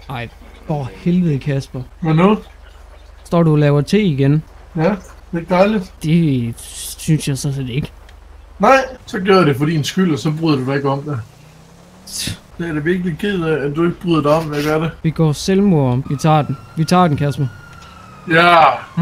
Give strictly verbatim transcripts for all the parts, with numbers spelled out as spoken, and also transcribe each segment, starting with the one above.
Ej, for helvede Kasper. Hvad nu? Står du og laver te igen? Ja, det er dejligt. Det synes jeg så set ikke. Nej, så gør jeg det for din skyld, og så bryder du dig ikke om det. Det er det virkelig ked af, at du ikke bryder dig om, hvad gør det? Vi går selvmord. Vi tager den. Vi tager den, Kasper. Ja.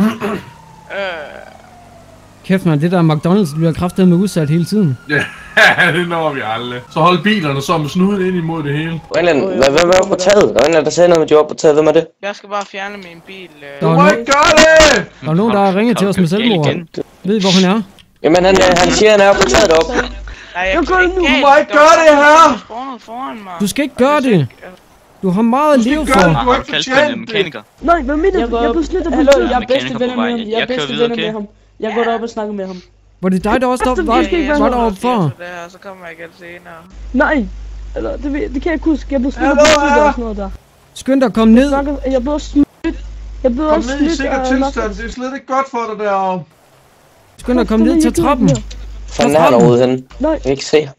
Kæft man, det der McDonald's bliver kraftedeme udsat hele tiden. Ja, det når vi aldrig. Så hold bilerne så med snuden ind imod det hele. Hvem er oppe på taget? Der er en, der sagde noget med, at de er oppe på taget. Hvem er det? Jeg skal bare fjerne min bil. Du må ikke gøre det! Der er nogen, der har ringet til os med selvmord. Ved I, hvor han er? Jamen, han, han siger, han er oppe på taget deroppe. Jeg går nu. Du må ikke gøre det her! Du skal ikke gøre det! Du har meget at leve for. Du har ikke fortjent det! Nej, hvad mener du? Jeg er blevet snydt af politiet. Jeg er bedste venner med ham. Jeg er bedste venner med ham. Jeg går derop og snakker med ham. Var det dig, der også der var, var deroppe for? Så kommer jeg igen senere. Nej! Eller, det, det kan jeg ikke huske. Jeg blev snydt af politiet og sådan noget der. Skynd dig at komme ned. Jeg blev snydt. Jeg blev også snydt. Kom ned i sikker tilstand. Det er slet ikke godt for dig deroppe. Skynd dig at komme ned til trappen. Fanden er han overhovedet henne? Nej. Jeg kan ikke se ham.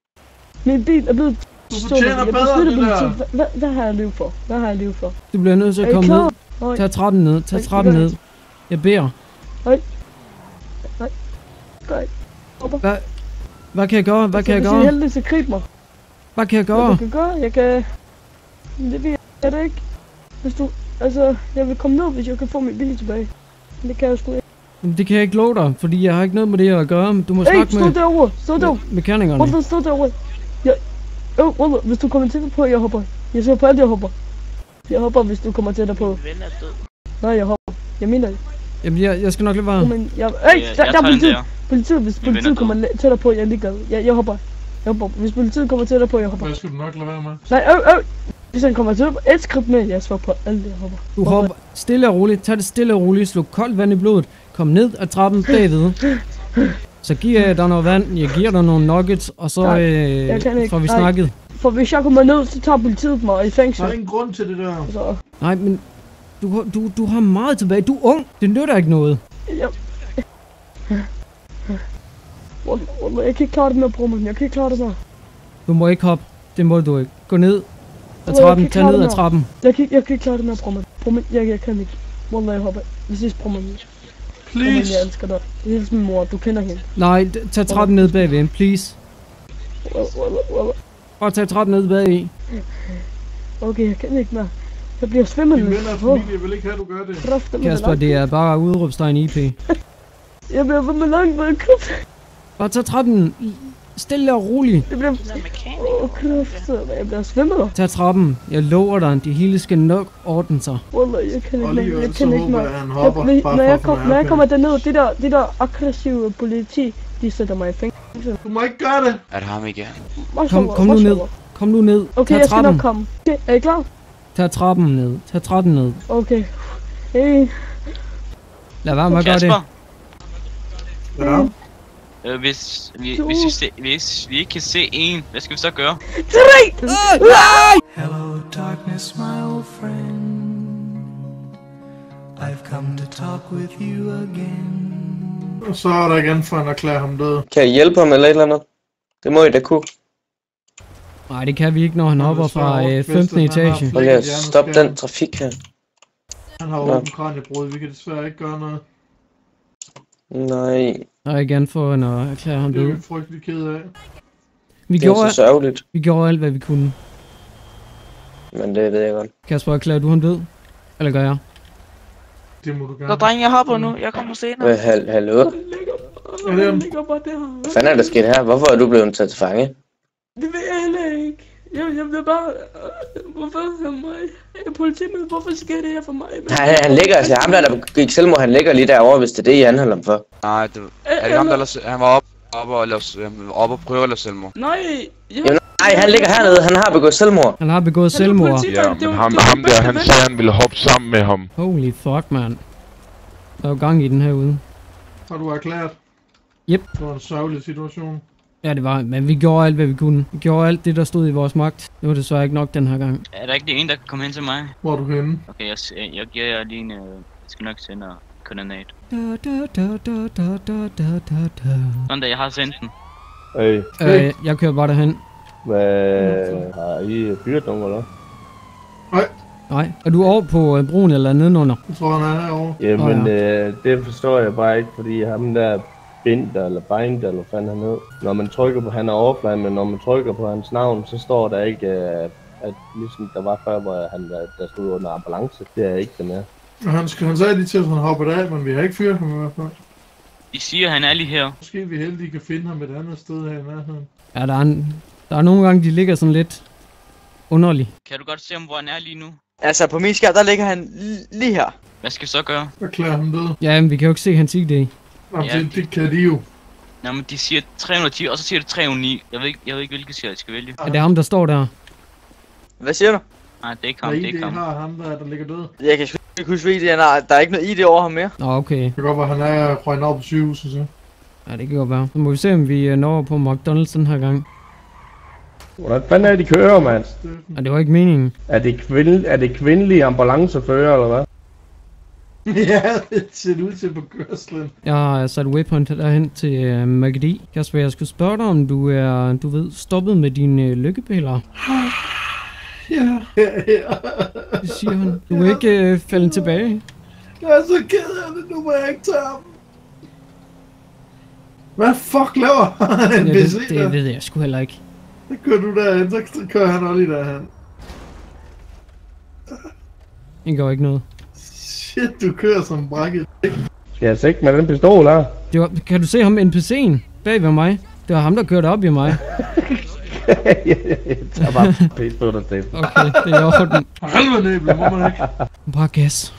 Min bil er blevet Du fortjener bedre det der. Hvad, hvad har jeg levet for? Hvad har jeg levet for? Du bliver nødt til at komme ned. Tag trappen ned. Tag trappen ned. Jeg beder. Nej. Nej. Nej. Hvad? Hvad kan jeg gøre? Hvad kan jeg gøre? Jeg er heldig til at gribe mig. Hvad kan jeg gøre? Hvad kan jeg gøre? Jeg kan... Det ved jeg da ikke. Hvis du... Altså, jeg vil komme ned, hvis jeg kan få min bil tilbage. Det kan jeg sgu ikke. Det kan jeg ikke love dig, fordi jeg har ikke noget med det at gøre. Du må hey, snakke med... Hey, stå derovre! Stå derovre! Mekanikerne. Hvorfor stå derovre? Jeg... Øh, Walter, hvis du kommer tættere på, jeg hopper. Jeg ser på alt, jeg hopper. Jeg hopper, hvis du kommer tættere på. Min ven er død. Nej, jeg hopper. Jeg mener det. Jamen, jeg, jeg skal nok lade være. Men jeg... Hey, der, der er politiet! Politiet, hvis politiet kommer tættere på, jeg er ligeglad. Jeg, jeg hopper. Jeg hopper. Hvis politiet kommer tættere på, jeg hopper. Hvad skal du nok lade være med? Nej, øh, øh! Hvis han kommer tættere på et skridt med, jeg svarer på alt, jeg hopper. Du hopper stille og roligt. Tag det stille og roligt. Sluk koldt vand i blodet. Kom ned ad trappen bagved. Så giver jeg dig noget vand. Jeg giver dig nogle nuggets. Og så øh, får vi snakket. For hvis jeg kommer ned, så tager politiet mig i fængsel. Der er ingen grund til det der. Så. Nej, men du, du, du har meget tilbage. Du er ung. Det nytter ikke noget. Jeg, jeg kan ikke klare det med at bruge mig. Jeg kan ikke klare det med. Du må ikke hoppe. Det må du ikke. Gå ned ad trappen. Tag ned ad trappen. Jeg kan, jeg kan ikke klare det med at bruge mig. Bruge jeg, jeg kan ikke. Wallah, jeg hopper. Hvis jeg bruger mig. Please. Jeg elsker dig. Det er min mor. Du kender hende. Nej, tag trappen ned bagved. Please. Bare tag trappen ned bagved. Okay, jeg kan ikke mere. Jeg bliver svimmel. Din venner og familie vil ikke have, du gør det. Kasper, det er bare udråbstegn I P. Jeg bliver for med langt med krudt. Bare tag trappen stille og roligt. Det bliver... Åh, krudt. Jeg bliver svimmel. Tag trappen. Jeg lover dig, det hele skal nok ordne sig. Wallah, jeg kan ikke mere. Jeg kan ikke mere. Hopper, når, jeg kom, når jeg kommer derned, det der, det der aggressive politi, de sætter mig i fængsel. Du må ikke gøre det. Er det ham igen? Kom, kom nu ned. Kom nu ned. Okay, tag jeg skal trappen. nok komme. Okay, er I klar? Tag trappen ned. Tag trappen ned. Okay. Hey. Lad være med at gøre det. Ja. Øh, hvis, vi, hvis, vi se, hvis vi ikke kan se en, hvad skal vi så gøre? Tre! Hello darkness, my old friend. I've come to talk with you again. Og så er der igen for at erklære ham død. Kan jeg hjælpe ham eller et eller andet? Det må I da kunne. Nej, det kan vi ikke, når han hopper fra øh, femtende etage. Okay, stop den trafik her. Han har åbent kraniebrud, vi kan desværre ikke gøre noget. Nej. Og igen for at erklære ham død. Det er vi frygtelig ked af. Vi det er gjorde, så sørgeligt. Vi gjorde alt, hvad vi kunne. Men det ved jeg godt. Kasper, erklærer du ham død? Eller gør jeg? Det må du gerne. Så drenge, jeg hopper nu. Jeg kommer senere. Hvad, hal hallo? Han ligger bare der. Hvad fanden er der sket her? Hvorfor er du blevet taget til fange? Det ved jeg heller ikke. Jeg, jeg bliver bare... Hvorfor for mig? Jeg er politimand. Hvorfor sker det her for mig? Han, han ligger altså. Ham der, der gik selvmord, han ligger lige derovre, hvis det er det, I anholder ham for. Nej, det er det ham, der lader, han var op, op, og, lave, op og prøve at lave selvmord. Nej, jeg... Jamen, nej, han ligger hernede. Han har begået selvmord. Han har begået selvmord. Ja, men ham, ham der, han sagde, han ville hoppe sammen med ham. Holy fuck, man. Der er jo gang i den herude. Har du erklæret? Yep. Det var en sørgelig situation. Ja, det var, men vi gjorde alt, hvad vi kunne. Vi gjorde alt det, der stod i vores magt. Det var desværre ikke nok den her gang. Er der ikke lige en, der kan komme hen til mig? Hvor er du henne? Okay, jeg, jeg giver jer lige en... Jeg skal nok sende koordinat. Sådan der, jeg har sendt den. Hey. Øh, jeg kører bare derhen. Hvad... Har I fyret nogen, eller? Nej. Nej. Er du over på øh, broen eller nedenunder? Jeg tror, han er herovre. Jamen, Oh, ja. øh, det forstår jeg bare ikke, fordi ham der Binder eller Binder, eller hvad fanden han hed. Når man trykker på, han er offline, men når man trykker på hans navn, så står der ikke, øh, at ligesom der var før, hvor han der stod under ambulance. Det er ikke det mere. Han, skal, han sagde lige til, at han hoppede af, men vi har ikke fyret ham i hvert fald. De siger, at han er lige her. Måske vi heldige kan finde ham et andet sted her i nærheden. Ja, der er, en, der er nogle gange, de ligger sådan lidt underligt. Kan du godt se, hvor han er lige nu? Altså, på min skærm, der ligger han lige her. Hvad skal vi så gøre? Erklære ham død. Ja, men vi kan jo ikke se hans I D. Nå, Ja. det, det kan de jo. Nå, men de siger tre hundrede og ti, og så siger det tre hundrede og ni. Jeg ved ikke, jeg ved ikke hvilket siger, jeg skal vælge. Er det ham, der står der? Hvad siger du? Nej, det er ikke ham, Hvad det er I D ikke ham. har ham der, der ligger død? Jeg kan sgu ikke huske, hvad han har. Der er ikke noget I D over ham mere. Nå, okay. Det kan godt være, han er røgnet op på sygehuset, så. Ja, det kan godt være. Så må vi se, om vi øh, når på McDonald's den her gang. Hvordan fanden er de kører, mand? Ja, det var ikke meningen. Er det, kvind, er det kvindelige ambulancefører, eller hvad? Ja, det ser ud til på kørslen. Jeg har sat waypoint derhen til øh, Magdi. Kasper, jeg skulle spørge dig, om du er, du ved, stoppet med dine øh, lykkepiller. Ja, ja, ja. Det siger hun. Du vil ikke øh, falde tilbage. Jeg er så ked af det, nu må jeg ikke tage ham. Hvad fuck laver han? Ja, N P C det, der? det ved jeg sgu heller ikke. Så kører du derhen, så kører han også lige derhen. Det gør ikke noget. Shit, du kører som brækket. Skal jeg sigte med den pistol her? Det var, kan du se ham N P C'en bag ved mig? Det var ham, der kørte op i mig. Jeg tager bare pis på dig, Steffen. Okay, det er i orden. Helvede næble, må man ikke. Bare gas.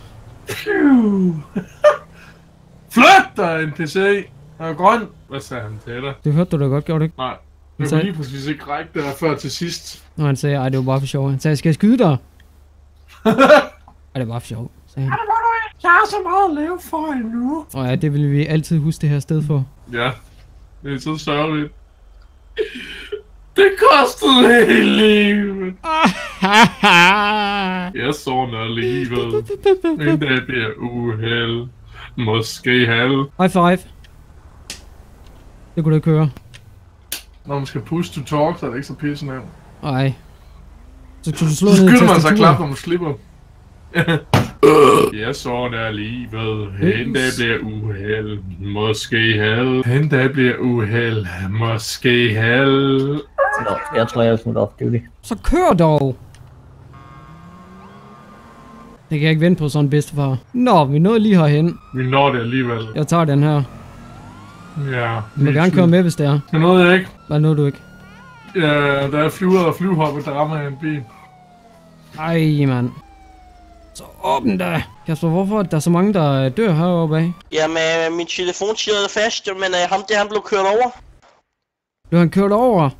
Flyt dig, N P C! Han er grøn. Hvad sagde han til dig? Det hørte du da godt, gjorde du ikke? Nej. Det sagde- var lige præcis ikke række der før til sidst. Nå, han sagde, ej, det var bare for sjov. Han sagde, skal jeg skyde dig? Ej, det var bare for sjov, sagde han. Jeg har så meget at leve for endnu. Og ja, det vil vi altid huske det her sted for. Ja, det er så sørgeligt. Det kostede hele livet. Jeg såner livet. En dag bliver uheld. Måske halv. High five. Det kunne du ikke høre. Når man skal push to talk, så er det ikke så pisse nemt. Ej. Så skal du slå Så ned i skynder man sig klap, når tastaturet. man slipper. Jeg såner livet. En dag bliver uheld. Måske halv. En dag bliver uheld. Måske halv. Nå, jeg tror, jeg er smudt off duty. Så kør dog! Det kan jeg ikke vente på sådan en bedstefar. Nå, vi nåede lige herhen. Vi når det alligevel. Jeg tager den her. Ja. Du må gerne køre med, hvis det er. Det nåede jeg ikke. Hvad nåede du ikke? Ja, der er flyver og flyvehopper, der rammer en bil. Ej, mand. Så åbn da. Kasper, hvorfor er der så mange, der dør heroppe af? Jamen, min telefon sidder fast, men uh, ham der, han blev kørt over. Blev han kørt over?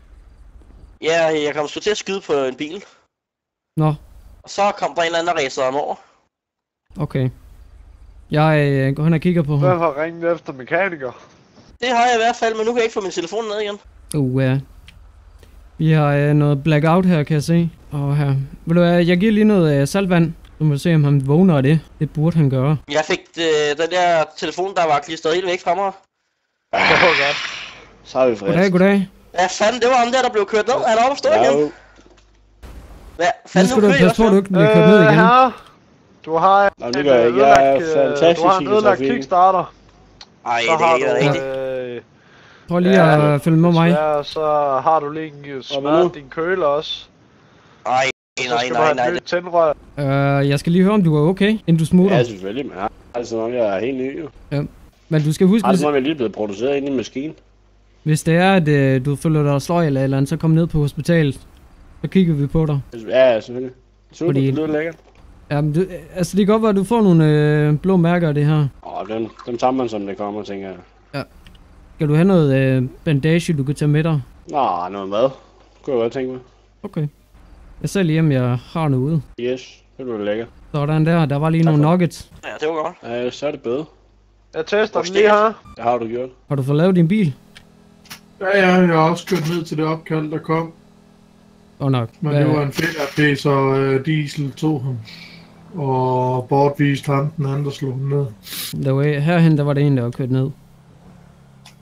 Ja, jeg kom sgu til at skyde på en bil. Nå, Og så kom der en eller anden, der ræsede ham over. okay. Jeg øh, går hen og kigger på ham. Hvem har ringet efter mekaniker? Det har jeg i hvert fald, men nu kan jeg ikke få min telefon ned igen. Uh, ja. Vi har øh, noget blackout her, kan jeg se. Og her. Vil du hvad, jeg giver lige noget øh, saltvand. Du må se, om han vågner af det. Det burde han gøre. Jeg fik øh, den der telefon, der var klistret helt væk fra mig. Ja, det var godt. Så er vi friske. Goddag, goddag. Ja, fanden, det var ham der, der blev kørt ned. Han er oppe og stå igen. Hvad Nu fanden, skal du kører I passe på, også at du med? ikke bliver kørt ned igen. Herre, du har Nå, det gør jeg ikke. Jeg er fantastisk Du har en i ødelagt trafikken. kickstarter. Ej, Så det er har ikke du, rigtigt. øh, Prøv lige Ja, at følge med mig. desværre, så har du lige en smert din køler også. Ej, Så nej, skal du nej, have nej. et nyt tændrør. Øh, jeg skal lige høre, om du er okay, inden du smutter. Ja, selvfølgelig, men jeg har det som om, jeg er helt ny, jo. Men du skal huske, Har det hvis, som om, jeg er lige blevet produceret inde i en maskine. hvis det er, at øh, du føler dig sløj eller et eller andet, så kom ned på hospitalet. Så kigger vi på dig. Ja, ja, selvfølgelig. Super, Fordi- det lyder lækkert. Jamen, du, altså det kan godt være, at du får nogle øh, blå mærker af det her. Åh, dem, dem tager man, som det kommer, tænker jeg. Skal du have noget øh, bandage, du kan tage med dig? Nå, noget mad. Kunne jeg godt tænke mig. Okay. Jeg ser lige, om jeg har noget ude. Yes, det lyder lækkert. Sådan der, der var lige nogle nuggets. Ja, det var godt. Ja, så er det bedre. Jeg tester den lige her. Det har du gjort. Har du fået lavet din bil? Ja, ja, jeg har også kørt ned til det opkald, der kom. Godt nok. Men Hvad- det var en fedt R P, så øh, Diesel tog ham. Og bortviste ham, den anden, der slog ham ned. Der var, herhen, der var det en, der var kørt ned.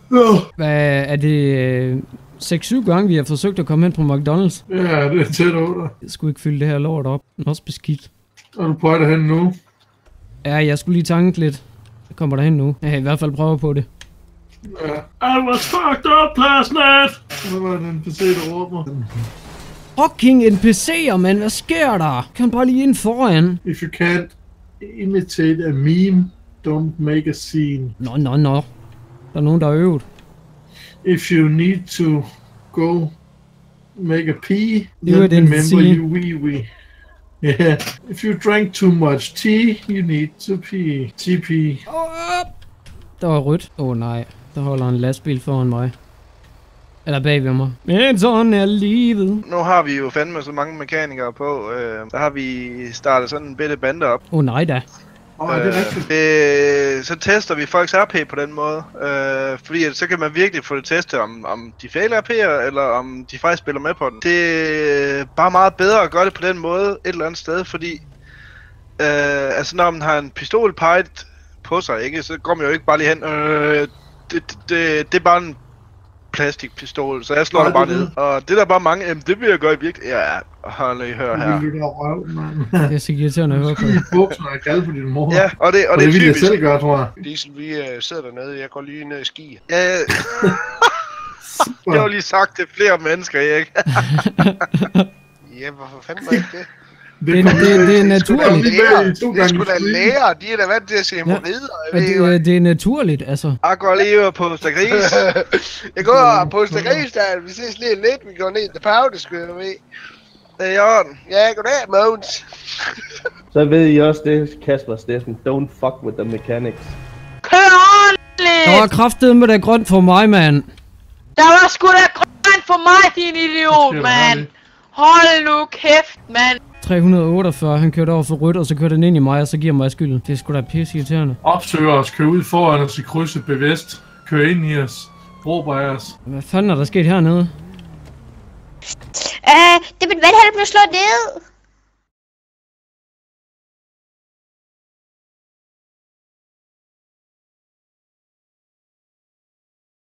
Ja. Hvad er det øh, seks syv gange, vi har forsøgt at komme hen på McDonald's? Ja, det er tæt over. Jeg skulle ikke fylde det her lort op. Den er også beskidt. Er du på vej derhen nu? Ja, jeg skulle lige tanke lidt. Jeg kommer derhen nu. Jeg har i hvert fald prøvet på det. Ja. I was fucked up last night! Så var det en P C, der råber. Fucking N P C'er, mand. Hvad sker der? Kan bare lige ind foran. If you can't imitate a meme, don't make a scene. Nå, nå, nå. Der er nogen, der har øvet. If you need to go make a pee, You then didn't remember see. you wee wee. Yeah. If you drank too much tea, you need to pee. T P. Der var rødt. Åh oh, nej. Der holder en lastbil foran mig. Eller bagved mig. Men sådan er livet. Nu har vi jo fandme så mange mekanikere på. Øh, der har vi startet sådan en bitte bande op. Åh oh, nej da. Åh, oh, det er rigtigt. Øh, så tester vi folks R P på den måde. Øh, fordi at, så kan man virkelig få det testet, om, om de fejler R P'er, eller om de faktisk spiller med på den. Det er bare meget bedre at gøre det på den måde et eller andet sted, fordi øh, altså når man har en pistol peget på sig, ikke, så går man jo ikke bare lige hen. Øh, det, det, det er bare en plastikpistol, så jeg slår det bare ned. Og det er der bare mange, jamen det vil jeg gøre i virkelig. Ja, hold lige hør her. Det er så irriterende at høre på. Du skal i bukserne og kalde på din mor. Ja, og det, og og det, det det vil er jeg typisk. selv gøre, tror jeg. Diesel, vi uh, sidder dernede, jeg går lige ned i ski. Ja, jeg har lige sagt til flere mennesker, ikke? Ja, hvorfor fanden var ikke det? Det, det, det, det er naturligt. Det er sgu da læger, de er da vant til at se hemorrider. Ja, det, det er naturligt, altså. Jeg går lige på Stegris. Jeg går på Stegris, der vi ses lige lidt, vi går ned til Pavle, skulle jeg ved. Det er i orden. Ja, goddag, Mogens. Så ved I også det, Kasper Steffen. Don't fuck with the mechanics. Kør ordentligt! Der var kraftedeme med grønt for mig, mand. Der var sgu da grønt for mig, din idiot, mand! Hold nu kæft, mand! tre hundrede og otteogfyrre, han kørte over for rødt, og så kørte han ind i mig, og så giver mig skylden. Det er sgu da pisse irriterende. Opsøger os, kør ud foran os i krydset bevidst. Kør ind i os. Råber os. Hvad fanden er der sket hernede? Øh, det er mit valghal, der blev slået ned.